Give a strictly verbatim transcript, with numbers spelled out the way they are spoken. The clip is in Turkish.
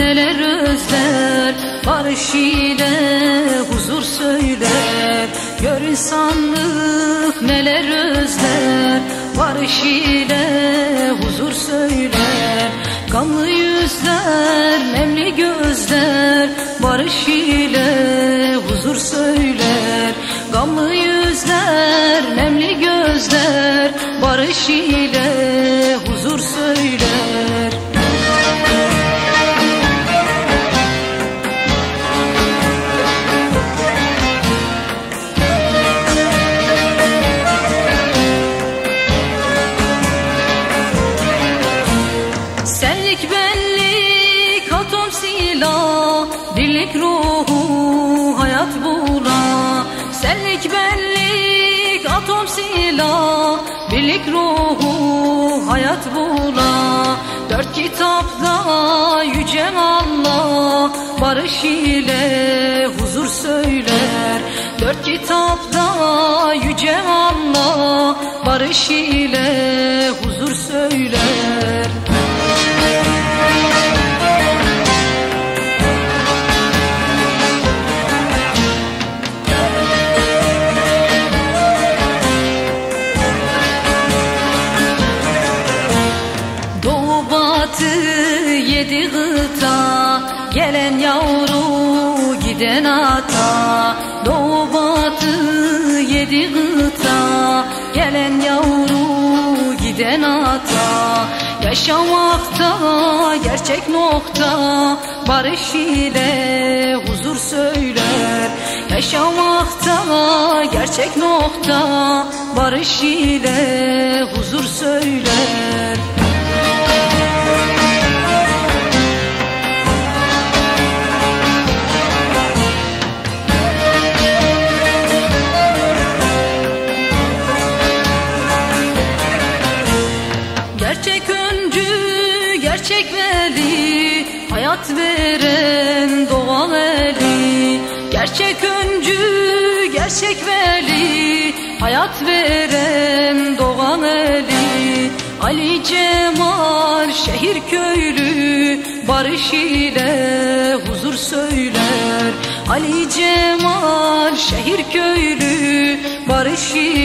neler özler, barış ile huzur söyler. Gör insanlık neler özler, barış ile huzur söyler. Gamlı yüzler, nemli gözler, barış ile huzur söyler. Gamlı yüzler, nemli gözler, barış ile huzur söyler. Senlik benlik atom silah, birlik ruhu hayat bula. Senlik benlik atom silah, birlik ruhu hayat bula. Dört kitapta yüce Allah, barış ile huzur söyler. Dört kitapta yüce Allah, barış ile huzur söyler. Yedi gıta, gelen yavru giden ata. Doğu batı yedi gıta, gelen yavru giden ata. Yaşamakta gerçek nokta, barış ile huzur söyler. Yaşamakta gerçek nokta, barış ile huzur söyler. Gerçek öncü, gerçek veli, hayat veren doğal eli. Gerçek öncü, gerçek veli, hayat veren doğal eli. Ali Cemal şehir köylü, barış ile huzur söyler. Ali Cemal şehir köylü, barış ile